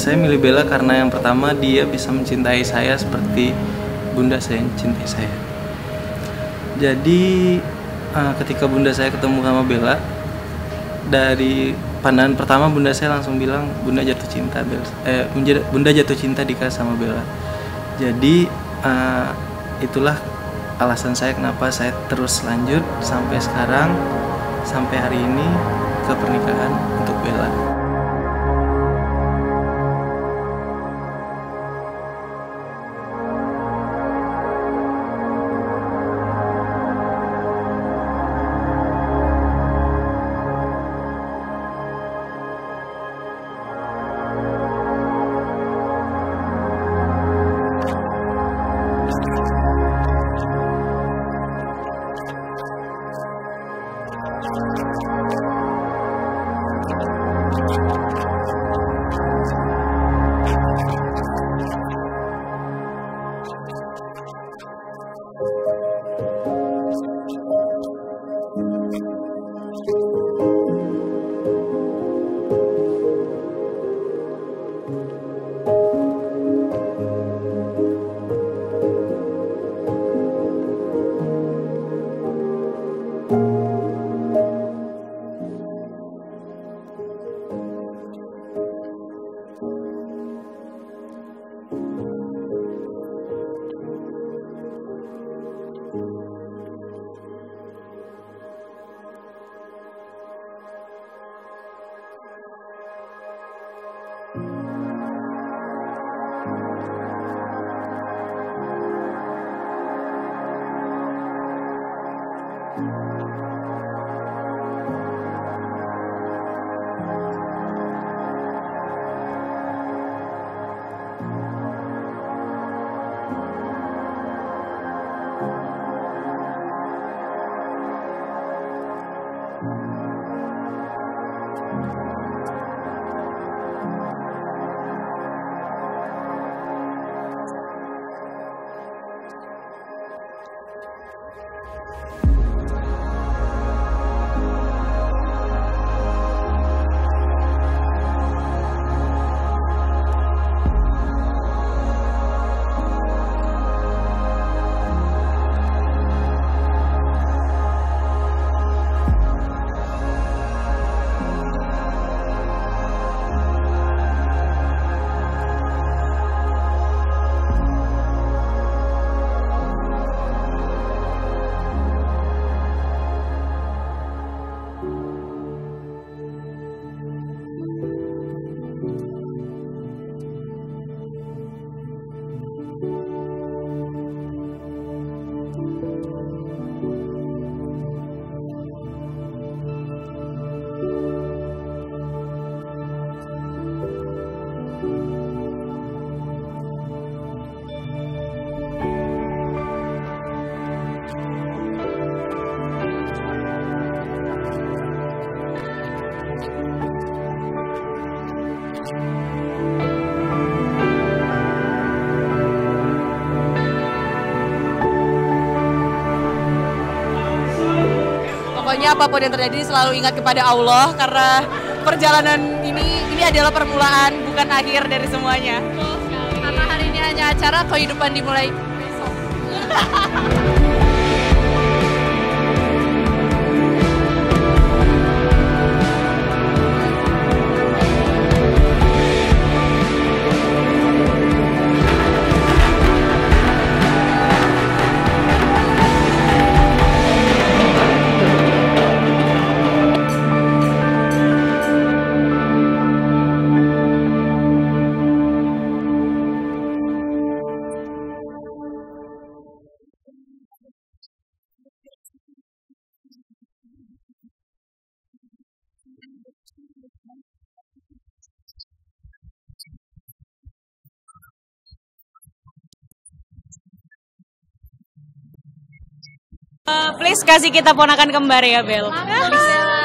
Saya milih Bella karena yang pertama dia bisa mencintai saya seperti bunda saya mencintai saya. Jadi ketika bunda saya ketemu sama Bella, dari pandangan pertama bunda saya langsung bilang bunda jatuh cinta bunda jatuh cinta Dika sama Bella. Jadi itulah alasan saya kenapa saya terus lanjut sampai sekarang, sampai hari ini ke pernikahan untuk Bella. Pokoknya apapun yang terjadi selalu ingat kepada Allah, karena perjalanan ini adalah permulaan, bukan akhir dari semuanya. Karena hari ini hanya acara, kehidupan dimulai besok. Please kasih kita ponakan kembar ya, Bel.